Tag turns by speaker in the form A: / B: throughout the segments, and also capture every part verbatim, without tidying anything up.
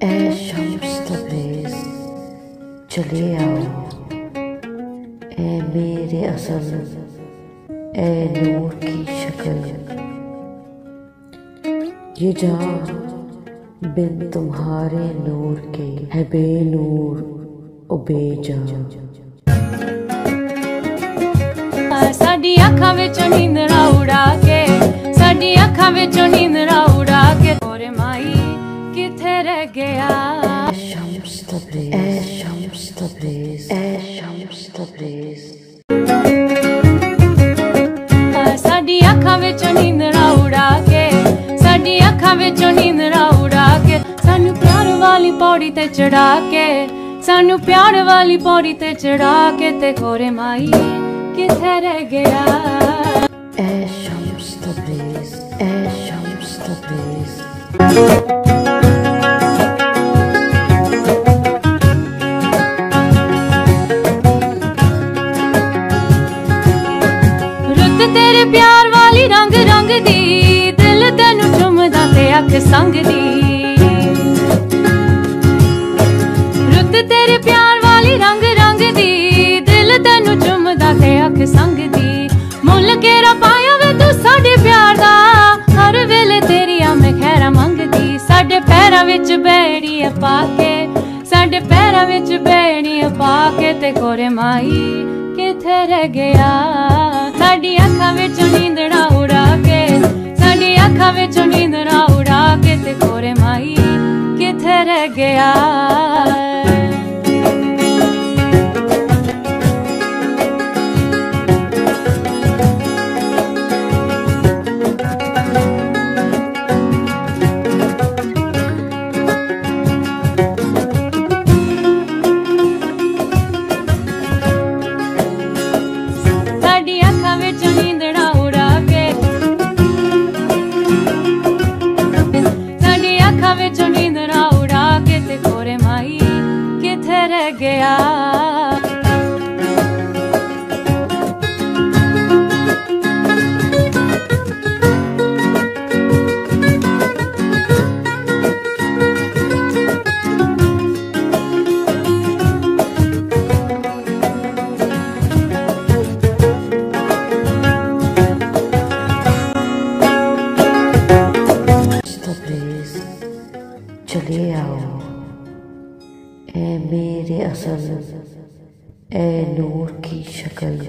A: ऐ शम्स तब्रेज़ चले आओ, ऐ मेरे असल, ऐ नूर की शक्ल। ये जहां बिन तुम्हारे नूर के है बेनूर ओ बेजान।
B: साडी अखां विचों नींदरा उड़ा के, साडी अखां विचों नींदरा उड़ा के, ओरे माई किथे रह गया।
A: ऐ शम्स तब्रेज़, ऐ शम्स तब्रेज़, ऐ शम्स तब्रेज़।
B: साडी अखां विचों नींदरा उड़ा के, साडी अखां विचों नींदरा उड़ा के, सानू प्यार वाली पौड़ी ते चढ़ा के, सानू प्यार वाली पौड़ी ते चढ़ा के, ते गोरे माई किथे रह गया।
A: ऐ शम्स तब्रेज़, ऐ शम्स तब्रेज़।
B: रुत तेरे प्यार वाली रंग रंग दी, दिल तेनू चुमदा ते अख संग दी। रुत तेरे प्यार वाली रंग रंग दी, दिल तेनू चुमदा ते अख संग दी। मुल केरा पाया वे तू साडे प्यार दा, हर वेले तेरिया मैं खैरा मंगदी। साडे पैरां विच बैड़ियां पाके, साडे पैरां विच बैड़ियां पाके, ते गोरे माई किथे रह गया। साडी अखां विचों नींदड़ा उड़ा के, साडी अखां विचों नींदड़ा उड़ा के, ते गोरे माई किथे रह गया। गया
A: तब्रेज़ चले आओ, ऐ मेरे असल, ऐ नूर की शक्ल।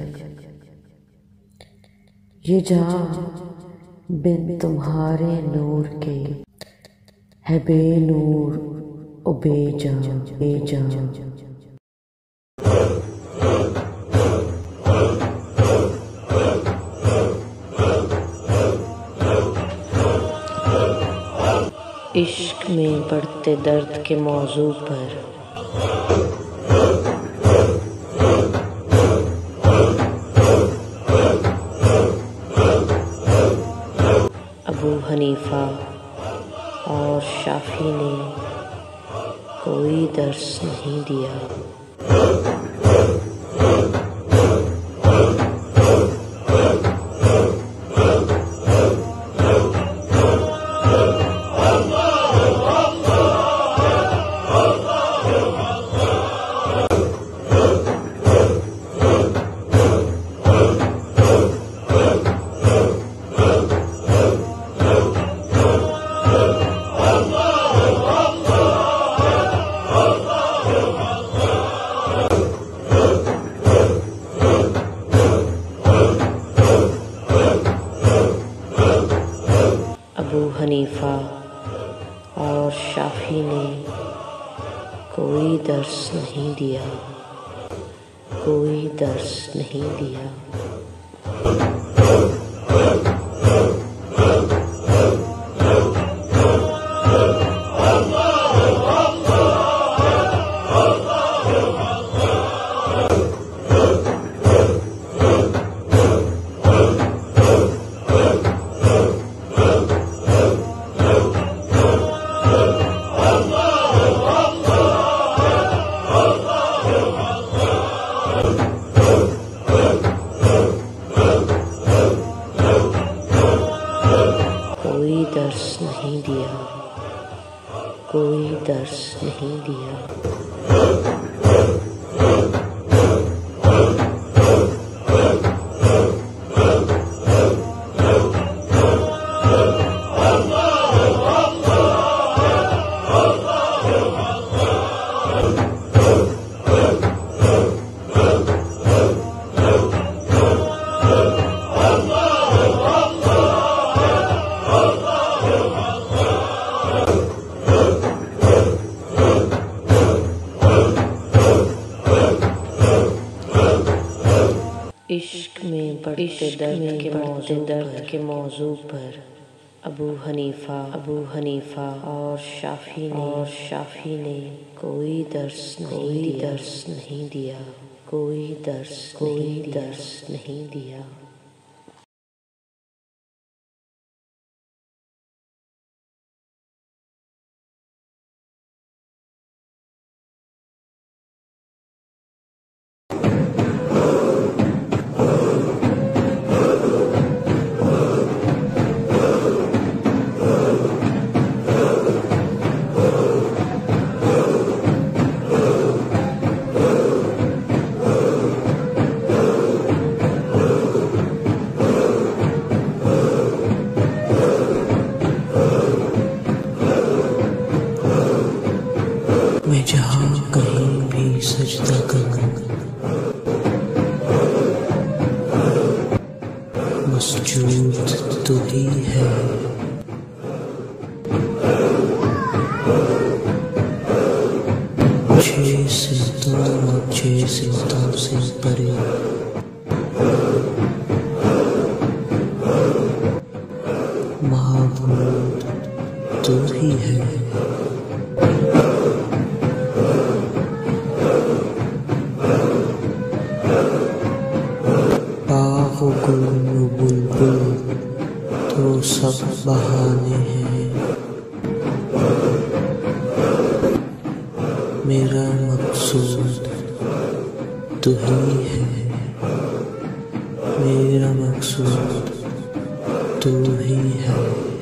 A: ये जहां बिन तुम्हारे नूर के है बेनूर ओ बेजान, बेजान। इश्क में बढ़ते दर्द के मौजू पर अबू हनीफा और शाफी ने कोई दर्स नहीं दिया। अबू हनीफा और शाफी ने कोई दर्स नहीं दिया, कोई दर्स नहीं दिया। कोई दर्स नहीं दिया। इश्क में बढ़ते दर्द के बढ़ते दर्द के मौजू पर अबू हनीफा अबू हनीफा और शाफी ने और शाफी ने कोई दर्स कोई दर्स नहीं दिया कोई दर्स कोई दर्स नहीं दिया। मैं जहाँ कहीं भी सजदा करूं, मस्जूद तू ही है। छह सिमतों और छह सिमतों से परे महबूब तू ही है। बुलबुल तो सब बहाने हैं, मेरा मकसूद तू ही है। मेरा मकसूद तू ही है।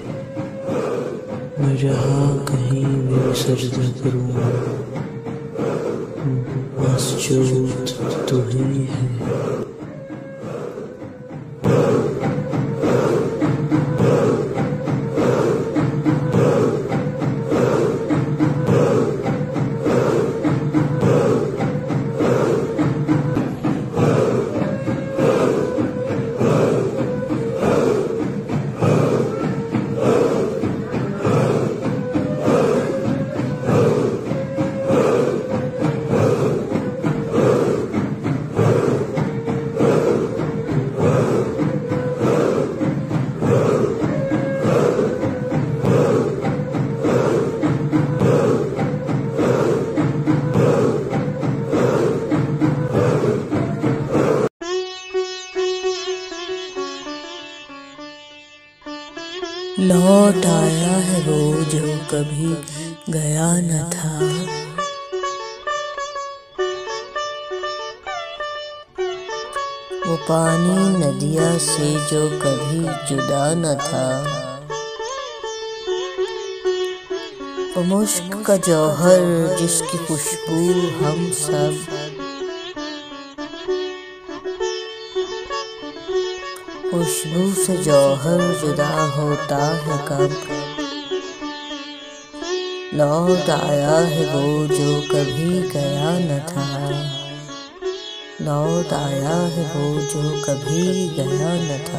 A: मैं जहाँ कहीं भी सजदा करूँ, मस्जूद तू ही है।
C: लौट आया है वो जो कभी गया न था। वो पानी नदिया से जो कभी जुदा न था। वो मुश्क का जौहर जिसकी खुशबू हम सब खुशबू से जौहर जुदा होता है कब। लौट आया है वो जो कभी गया न था। लौट आया है वो जो कभी गया न था।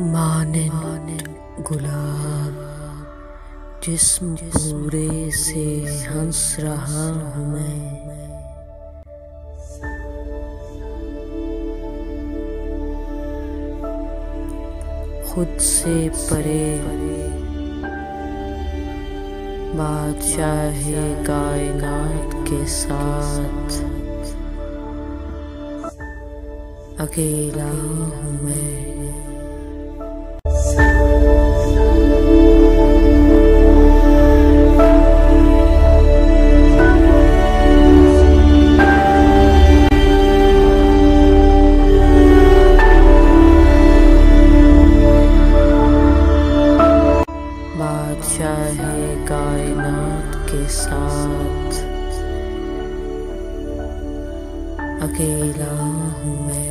C: मानिन गुलाब जिस्म पूरे से हंस रहा हूँ मैं, खुद से परे बादशाहे कायनात के साथ अकेला हूँ मैं। बादशाहे कायनात के साथ अकेला हूँ मैं।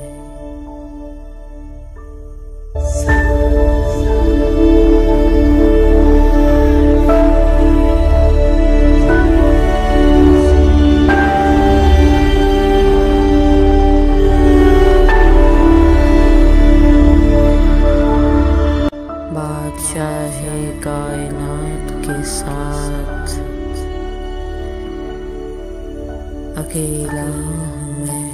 C: बादशाहे कायनात के साथ अकेला हूँ मैं।